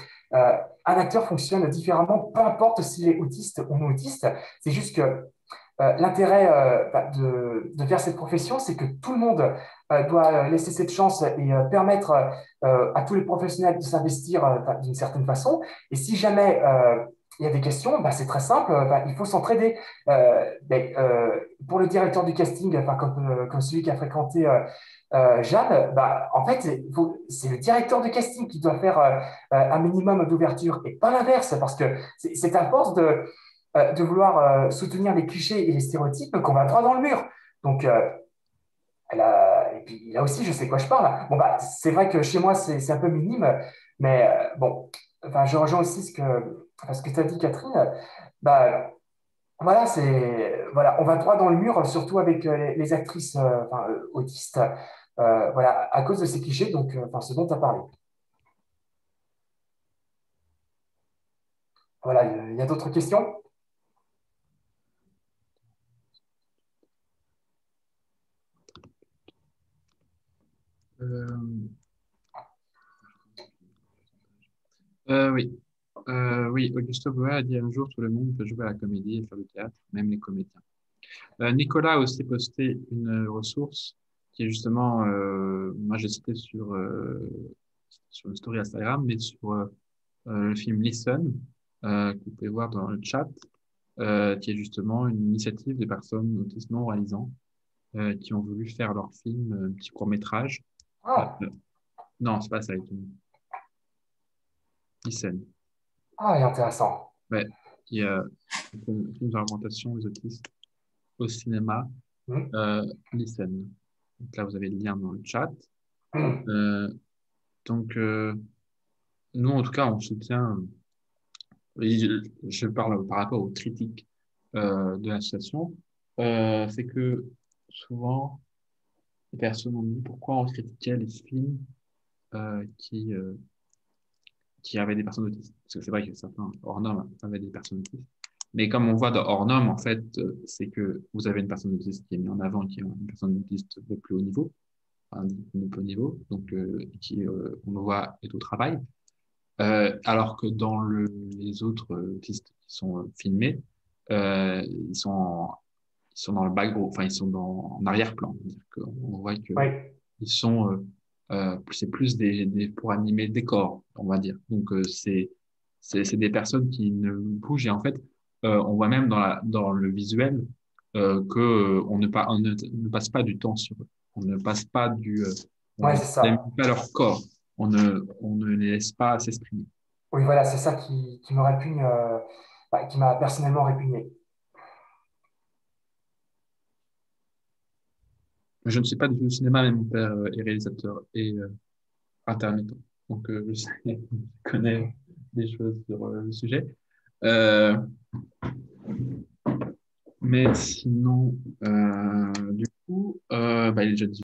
S1: un acteur fonctionne différemment, peu importe s'il est autiste ou non autiste. C'est juste que euh, l'intérêt euh, bah, de, de faire cette profession, c'est que tout le monde euh, doit laisser cette chance et euh, permettre euh, à tous les professionnels de s'investir euh, bah, d'une certaine façon. Et si jamais euh, il y a des questions, bah, c'est très simple, bah, il faut s'entraider. Euh, ben, euh, pour le directeur du casting, enfin, comme, euh, comme celui qui a fréquenté euh, euh, Jeanne, bah, en fait, c'est le directeur de casting qui doit faire euh, un minimum d'ouverture et pas l'inverse, parce que c'est à force de, euh, de vouloir euh, soutenir les clichés et les stéréotypes qu'on va droit dans le mur. Donc, euh, là, et puis là aussi, je sais quoi je parle. Bon, bah, c'est vrai que chez moi, c'est un peu minime, mais euh, bon, enfin, je rejoins aussi ce que, enfin, ce que tu as dit, Catherine. Bah, voilà, c'est, voilà, on va droit dans le mur, surtout avec euh, les, les actrices euh, enfin, euh, autistes, euh, voilà, à cause de ces clichés, donc, euh, enfin, ce dont tu as parlé. Voilà, il y a d'autres questions?
S2: Euh, euh, oui. Euh, oui, Augusto Boa a dit un jour tout le monde peut jouer à la comédie et faire du théâtre, même les comédiens. Euh, Nicolas a aussi posté une ressource qui est justement, euh, moi j'ai cité sur, euh, sur une story Instagram, mais sur euh, euh, le film Listen, euh, que vous pouvez voir dans le chat, euh, qui est justement une initiative des personnes autistes non réalisants euh, qui ont voulu faire leur film, un petit court-métrage.
S1: Ah,
S2: Euh, non, c'est pas ça, Listen.
S1: ah, et intéressant.
S2: Ouais, qui est euh, un film de représentation des autistes au cinéma,
S1: Hmm,
S2: euh, Listen. Donc là, vous avez le lien dans le chat.
S1: hmm.
S2: Euh, donc, euh, nous, en tout cas, on soutient, et je, je parle par rapport aux critiques euh, de l'association, euh, c'est que souvent, les personnes ont dit pourquoi on critiquait les films euh, qui, euh, qui avaient des personnes autistes. Parce que c'est vrai que certains hors normes avaient des personnes autistes. Mais comme on voit dans hors normes, en fait, euh, c'est que vous avez une personne autiste qui est mise en avant, qui est une personne autiste de plus haut niveau, enfin, de plus haut niveau, donc euh, qui, euh, on le voit, est au travail. Euh, alors que dans le, les autres euh, autistes qui sont euh, filmés, euh, ils sont en, ils sont dans le background, enfin ils sont dans, en arrière-plan. C'est-à-dire qu'on voit que
S1: Oui,
S2: ils sont, euh, euh, c'est plus des, des pour animer le décor, on va dire. Donc euh, c'est c'est c'est des personnes qui ne bougent et en fait euh, on voit même dans la dans le visuel euh, que euh, on ne pas on ne, ne passe pas du temps sur eux. On ne passe pas du euh,
S1: ouais,
S2: on
S1: c'est
S2: n'aime
S1: ça.
S2: pas leur corps. On ne on ne les laisse pas s'exprimer.
S1: Oui, voilà, c'est ça qui, qui me répugne, euh, bah, qui m'a personnellement répugné.
S2: Je ne suis pas du cinéma, mais mon père euh, est réalisateur et euh, intermittent. Donc, euh, je, sais, je connais des choses sur euh, le sujet. Euh, mais sinon, euh, du coup, euh, bah, il est déjà